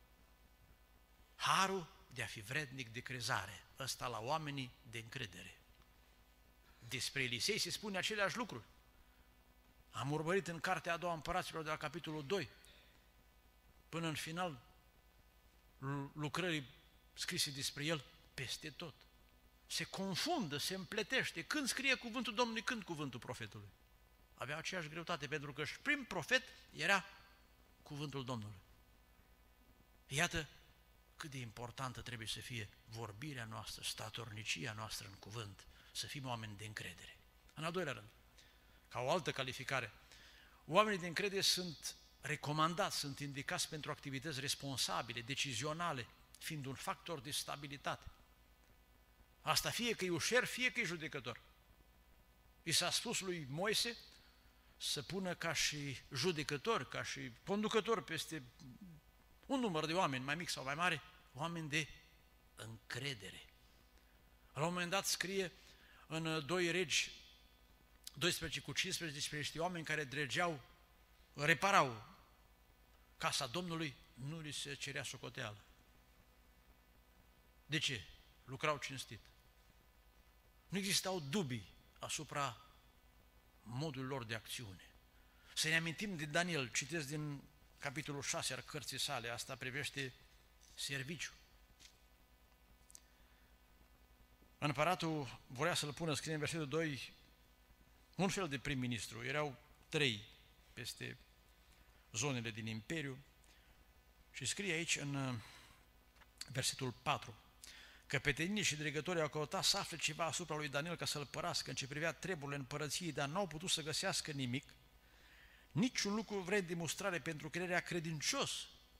Harul de a fi vrednic de crezare, ăsta la oamenii de încredere. Despre Elisei se spune aceleași lucruri. Am urmărit în cartea a doua Împăraților de la capitolul doi, până în final lucrării scrise despre el, peste tot. Se confundă, se împletește. Când scrie cuvântul Domnului, când cuvântul profetului. Avea aceeași greutate, pentru că și prim profet era cuvântul Domnului. Iată cât de importantă trebuie să fie vorbirea noastră, statornicia noastră în cuvânt, să fim oameni de încredere. În al doilea rând, ca o altă calificare, oamenii de încredere sunt recomandați, sunt indicați pentru activități responsabile, decizionale, fiind un factor de stabilitate. Asta fie că e ușer, fie că e judecător. I s-a spus lui Moise să pună ca și judecător, ca și conducător peste un număr de oameni, mai mic sau mai mare, oameni de încredere. La un moment dat scrie în doi Regi doisprezece cu cincisprezece despre niște oameni care dregeau, reparau casa Domnului, nu li se cerea socoteală. De ce? Lucrau cinstit. Nu existau dubii asupra modului lor de acțiune. Să ne amintim de Daniel, citesc din capitolul șase al cărții sale, asta privește serviciu. Împăratul voia să-l pună, scrie în versetul doi, un fel de prim-ministru. Erau trei peste zonele din imperiu și scrie aici în versetul patru, căpetenii și dregătorii au căutat să afle ceva asupra lui Daniel ca să-l părască în ce privea treburile împărăției, dar n-au putut să găsească nimic, niciun lucru vred de mustrare pentru că era credincios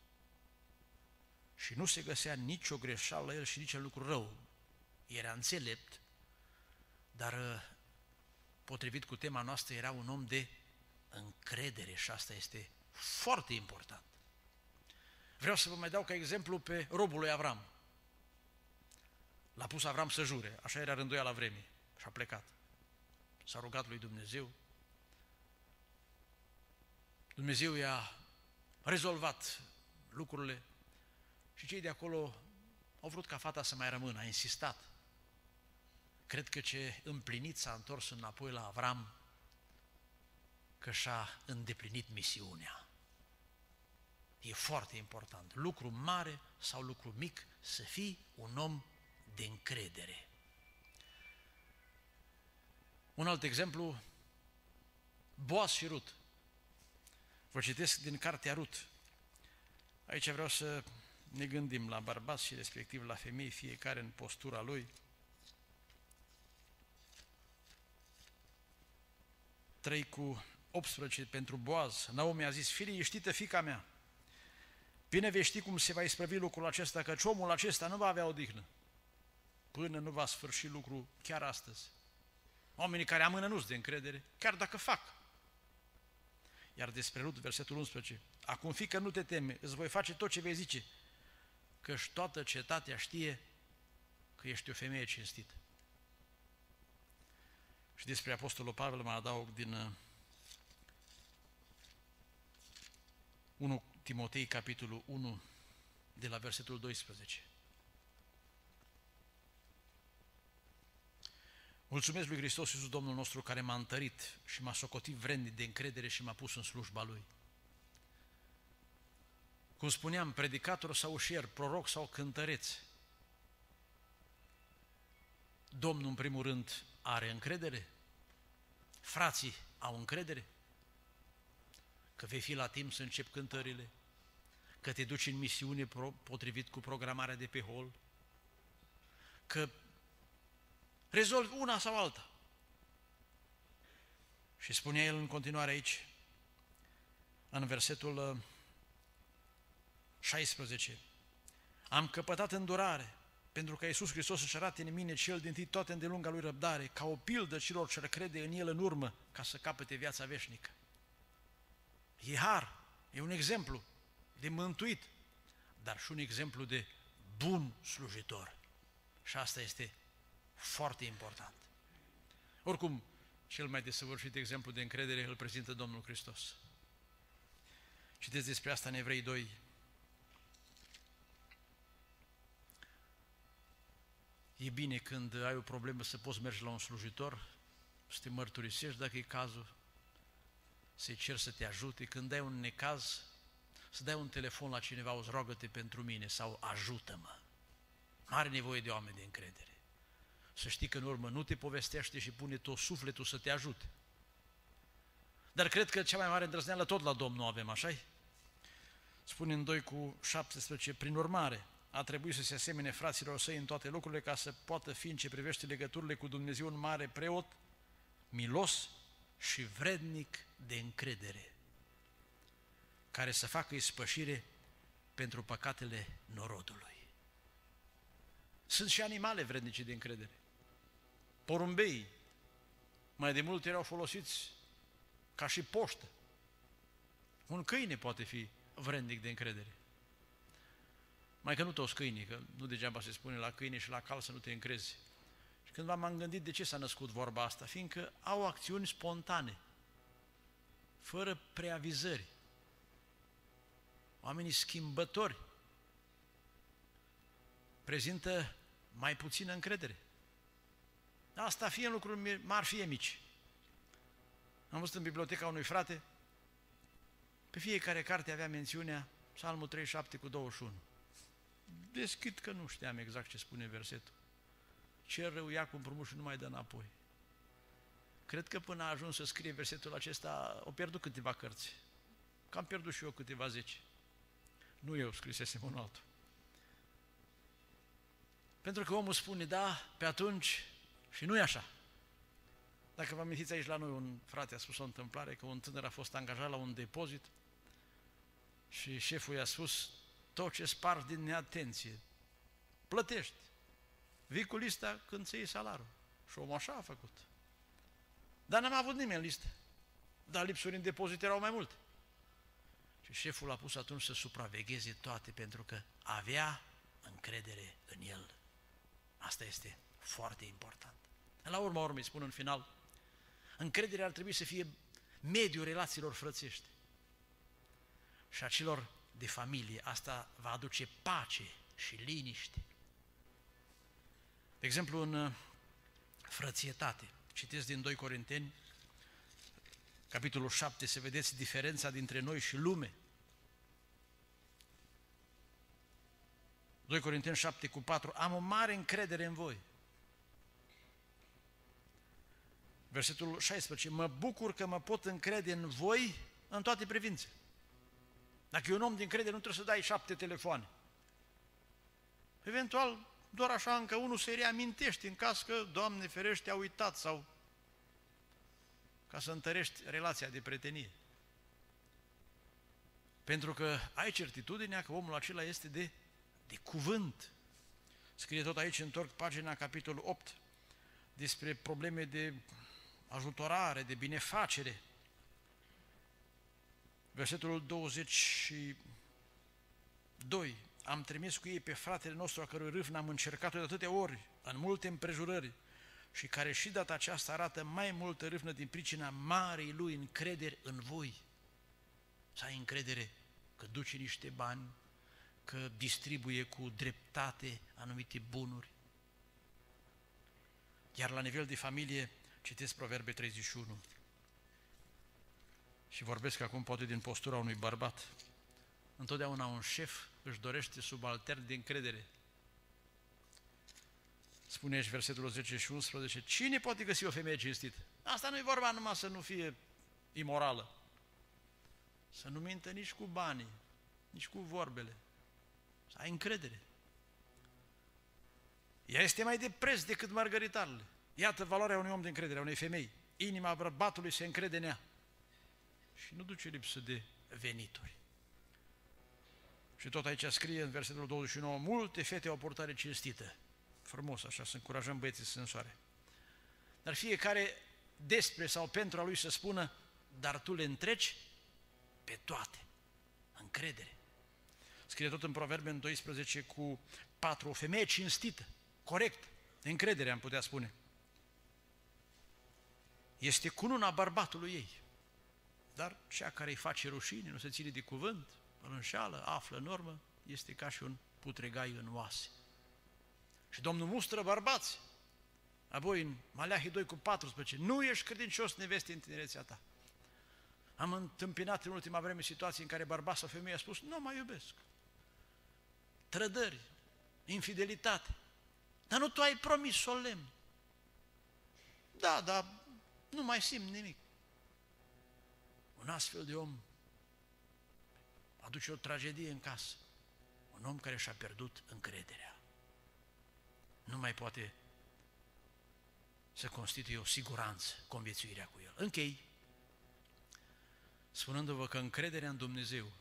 și nu se găsea nicio greșeală la el și nici lucru rău. Era înțelept, dar potrivit cu tema noastră era un om de încredere și asta este foarte important. Vreau să vă mai dau ca exemplu pe robul lui Avram. L-a pus Avram să jure, așa era rânduia la vreme, și a plecat. S-a rugat lui Dumnezeu. Dumnezeu i-a rezolvat lucrurile și cei de acolo au vrut ca fata să mai rămână, a insistat. Cred că ce împlinit s-a întors înapoi la Avram, că și-a îndeplinit misiunea. E foarte important, lucru mare sau lucru mic, să fii un om de încredere. Un alt exemplu, Boaz și Rut. Vă citesc din cartea Rut. Aici vreau să ne gândim la bărbați și respectiv la femei, fiecare în postura lui. trei cu optsprezece pentru Boaz. Naomi a zis: Fie liniștită, fiica mea, bine vei ști cum se va isprăvi lucrul acesta, căci omul acesta nu va avea odihnă până nu va sfârși lucrul chiar astăzi. Oamenii care amână nu-s de încredere, chiar dacă fac. Iar despre Rut, versetul unsprezece, acum, fiică, nu te teme, îți voi face tot ce vei zice, căci toată cetatea știe că ești o femeie cinstită. Și despre Apostolul Pavel mă adaug din unu Timotei, capitolul unu, de la versetul doisprezece. Mulțumesc lui Hristos Iisus, Domnul nostru, care m-a întărit și m-a socotit vrednic de încredere și m-a pus în slujba Lui. Cum spuneam, predicator sau ușier, proroc sau cântăreț, Domnul, în primul rând, are încredere? Frații au încredere? Că vei fi la timp să încep cântările? Că te duci în misiune potrivit cu programarea de pe hol? Că rezolvi una sau alta? Și spunea el în continuare aici, în versetul șaisprezece, am căpătat îndurare, pentru că Iisus Hristos își arate în mine cel din tâi toate îndelunga Lui răbdare, ca o pildă celor ce crede în El în urmă, ca să capete viața veșnică. E har, e un exemplu de mântuit, dar și un exemplu de bun slujitor. Și asta este foarte important. Oricum, cel mai desăvârșit exemplu de încredere îl prezintă Domnul Hristos. Citeți despre asta în Evrei doi. E bine când ai o problemă să poți merge la un slujitor, să te mărturisești dacă e cazul, să-i ceri să te ajute. Când ai un necaz, să dai un telefon la cineva, auzi, roagă-te pentru mine sau ajută-mă. Nu are nevoie de oameni de încredere. Să știi că în urmă nu te povestește și pune tot sufletul să te ajute. Dar cred că cea mai mare îndrăzneală tot la Domnul avem, așa-i? Spune în doi cu șaptesprezece, prin urmare, a trebuit să se asemene fraților săi în toate lucrurile, ca să poată fi în ce privește legăturile cu Dumnezeu un mare preot, milos și vrednic de încredere, care să facă ispășire pentru păcatele norodului. Sunt și animale vrednice de încredere. Porumbei, mai de mult erau folosiți ca și poștă. Un câine poate fi vrednic de încredere. Mai că nu toți câinii, că nu degeaba se spune la câine și la cal să nu te încrezi. Și când m-am gândit de ce s-a născut vorba asta, fiindcă au acțiuni spontane, fără preavizări. Oamenii schimbători prezintă mai puțină încredere. Asta fie în lucruri mari, fie mici. Am văzut în biblioteca unui frate, pe fiecare carte avea mențiunea Psalmul treizeci și șapte cu douăzeci și unu. Deschid că nu știam exact ce spune versetul. Ce rău ia cu împrumut și nu mai dă înapoi. Cred că până a ajuns să scrie versetul acesta, o pierdut câteva cărți. Că am pierdut și eu câteva zece. Nu eu scrisesem un altul. Pentru că omul spune, da, pe atunci, și nu e așa. Dacă vă amintiți aici la noi, un frate a spus o întâmplare că un tânăr a fost angajat la un depozit și șeful i-a spus, tot ce spargi din neatenție, plătești. Vii cu lista când ți iei salarul. Și omul așa a făcut. Dar n-am avut nimeni în listă. Dar lipsuri în depozit erau mai multe. Și șeful l-a pus atunci să supravegheze toate, pentru că avea încredere în el. Asta este foarte important. La urma urmei, spun în final, încrederea ar trebui să fie mediul relațiilor frățești și a celor de familie. Asta va aduce pace și liniște. De exemplu, în frățietate, citesc din doi Corinteni, capitolul șapte, să vedeți diferența dintre noi și lume. doi Corinteni șapte cu patru, am o mare încredere în voi. Versetul șaisprezece, mă bucur că mă pot încrede în voi în toate privințele. Dacă e un om din încredere, nu trebuie să dai șapte telefoane. Eventual, doar așa încă unul se reamintește în caz că, Doamne ferește, a uitat sau ca să întărești relația de prietenie. Pentru că ai certitudinea că omul acela este de, de cuvânt. Scrie tot aici, întorc pagina, capitolul opt, despre probleme de ajutorare, de binefacere. Versetul douăzeci și doi, am trimis cu ei pe fratele nostru a cărui râvnă am încercat-o de atâtea ori, în multe împrejurări, și care și data aceasta arată mai multă râvnă din pricina marei lui încrederi în voi. Să ai încredere că duce niște bani, că distribuie cu dreptate anumite bunuri. Iar la nivel de familie, citesc Proverbe treizeci și unu. Și vorbesc acum poate din postura unui bărbat. Întotdeauna un șef își dorește subaltern de încredere. Spune aici versetul zece și unsprezece, cine poate găsi o femeie cinstită? Asta nu e vorba numai să nu fie imorală, să nu mintă nici cu banii, nici cu vorbele, să ai încredere. Ea este mai de preț decât margaritarele. Iată valoarea unui om de încredere, a unei femei. Inima bărbatului se încrede în ea și nu duce lipsă de venituri. Și tot aici scrie în versetul douăzeci și nouă, multe fete au o purtare cinstită. Frumos, așa, să încurajăm băieții să se însoare. Dar fiecare despre sau pentru a lui să spună, dar tu le întreci pe toate. Încredere. Scrie tot în Proverbe în doisprezece cu patru, o femeie cinstită, corect, de încredere am putea spune. Este cununa bărbatului ei. Dar cea care îi face rușine, nu se ține de cuvânt, îl înșeală, află în urmă, este ca și un putregai în oase. Și Domnul mustră bărbați. Apoi în Maleahi doi cu paisprezece, nu ești credincios neveste în tinerețea ta. Am întâmpinat în ultima vreme situații în care bărbat sau femeie a spus, nu mai iubesc. Trădări, infidelitate. Dar nu tu ai promis solemn. Da, dar nu mai simt nimic. Un astfel de om aduce o tragedie în casă. Un om care și-a pierdut încrederea. Nu mai poate să constituie o siguranță conviețuirea cu el. Închei spunându-vă că încrederea în Dumnezeu,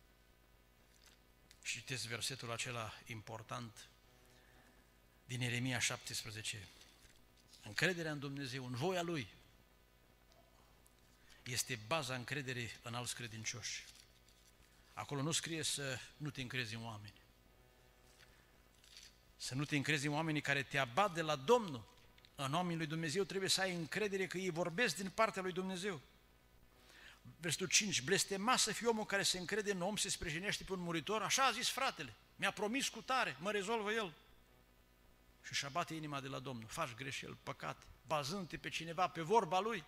și citesc versetul acela important din Ieremia șaptesprezece, încrederea în Dumnezeu, în voia Lui, este baza încrederii în alți credincioși. Acolo nu scrie să nu te încrezi în oameni, să nu te încrezi în oamenii care te abat de la Domnul. În oamenii lui Dumnezeu trebuie să ai încredere că ei vorbesc din partea lui Dumnezeu. Versetul cinci, blestema să fie omul care se încrede în om, se sprijinește pe un muritor, așa a zis fratele, mi-a promis cu tare, mă rezolvă el. Și își abate inima de la Domnul, faci greșeli, păcate, bazându-te pe cineva, pe vorba lui.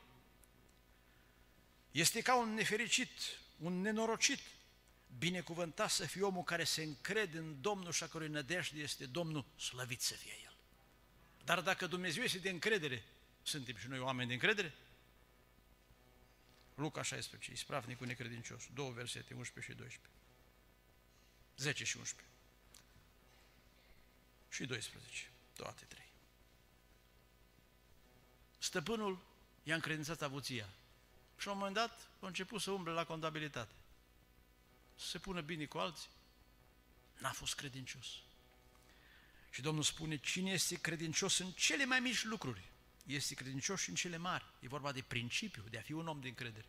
Este ca un nefericit, un nenorocit. Binecuvântat să fie omul care se încrede în Domnul și a cărui nădejde este Domnul, slăvit să fie El. Dar dacă Dumnezeu este de încredere, suntem și noi oameni de încredere? Luca șaisprezece, ispravnicul necredincios, două versete, unsprezece și doisprezece. zece și unsprezece. Și doisprezece, toate trei. Stăpânul i-a încredințat avuția și la un moment dat a început să umble la contabilitate. Să se pună bine cu alții. N-a fost credincios. Și Domnul spune, cine este credincios în cele mai mici lucruri, este credincios și în cele mari. E vorba de principiu, de a fi un om de încredere.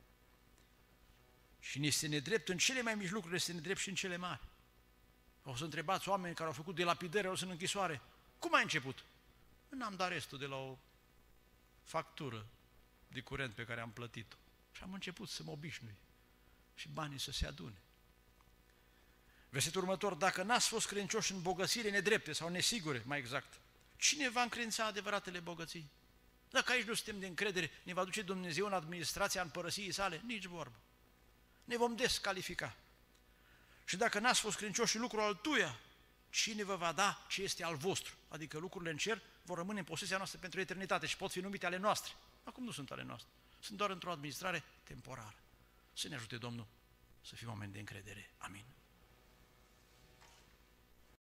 Și este nedrept în cele mai mici lucruri, este nedrept și în cele mari. Au să întrebați oameni care au făcut dilapidări, au să în închisoare. Cum ai început? N-am dat restul de la o factură de curent pe care am plătit-o. Și am început să mă obișnui și banii să se adune. Versetul următor, dacă n-ați fost credincioși în bogățiile nedrepte sau nesigure, mai exact, cine va încredința adevăratele bogății? Dacă aici nu suntem de încredere, ne va duce Dumnezeu în administrația împărăției sale? Nici vorbă. Ne vom descalifica. Și dacă n-ați fost credincioși în lucrul altuia, cine vă va da ce este al vostru? Adică lucrurile în cer vor rămâne în posesia noastră pentru eternitate și pot fi numite ale noastre. Acum nu sunt ale noastre. Sunt doar într-o administrare temporară. Să ne ajute Domnul să fim oameni de încredere. Amin.